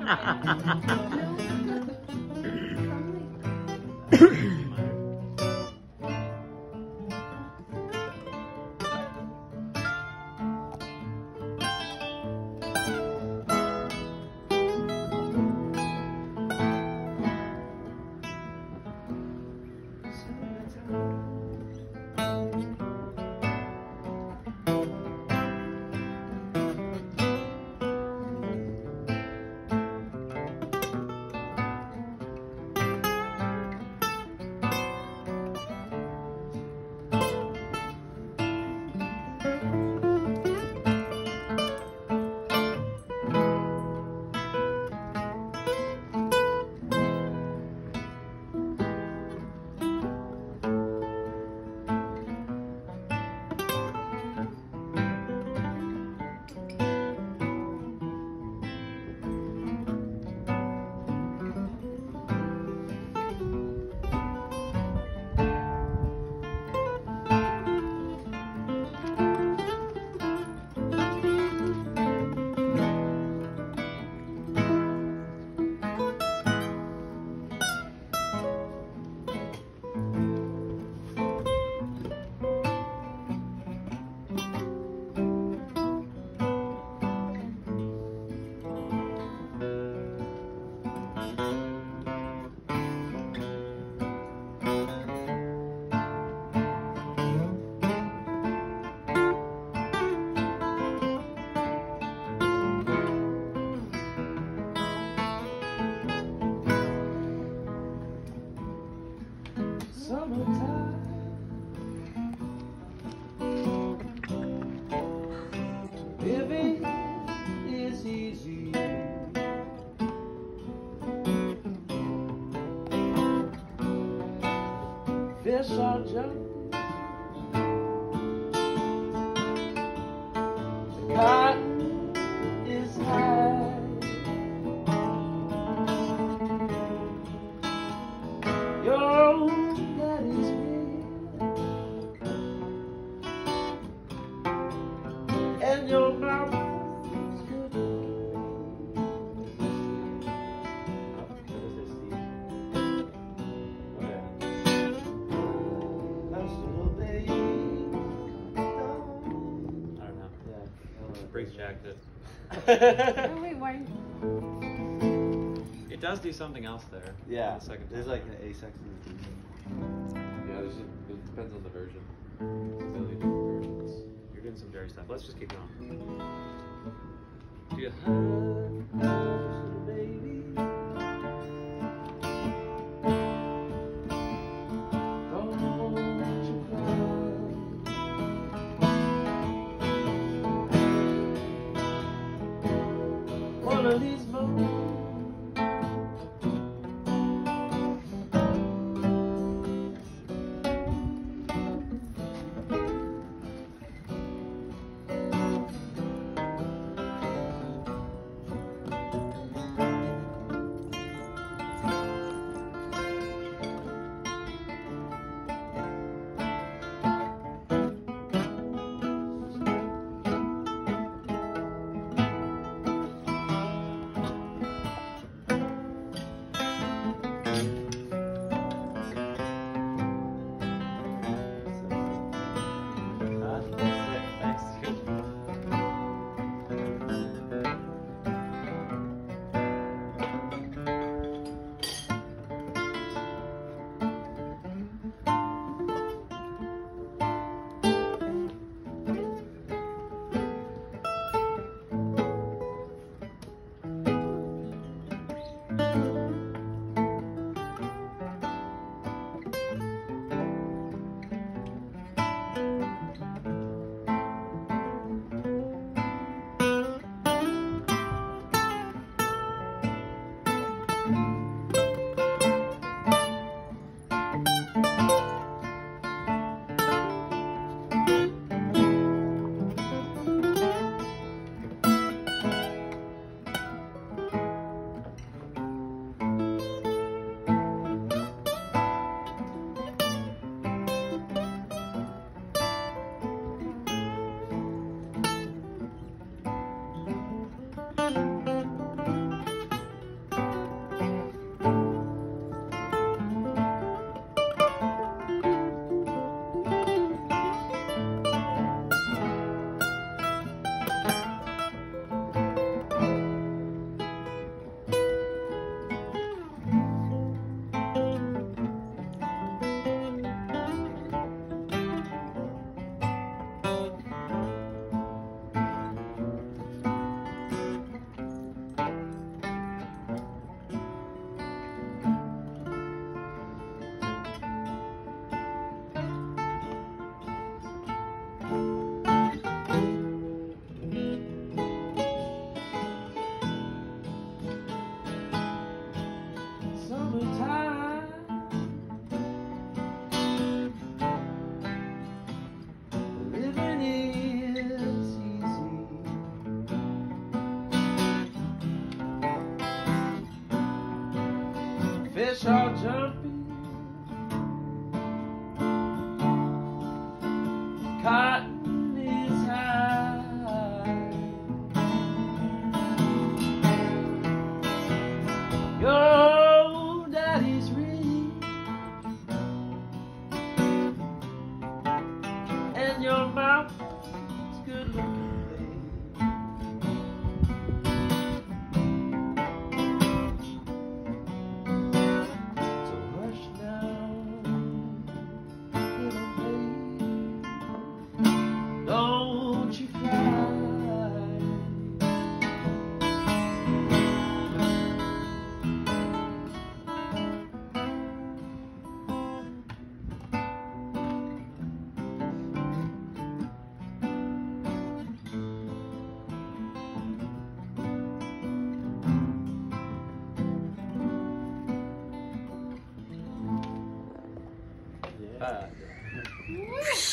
Fish are jumping, the cotton is high. Your old daddy's real, and your mouth is good. Briggs jacked it. Oh, wait, why? It does do something else there. Yeah, The second there's time. like an A section. Yeah, it depends on the version. There's a million different versions. You're doing some Jerry stuff. Let's just keep going. Do you Baby, don't you cry. One of these moments. Fish are jumping, cotton is high. Your daddy's rich, and your mouth is good looking. Don't you cry. Yeah.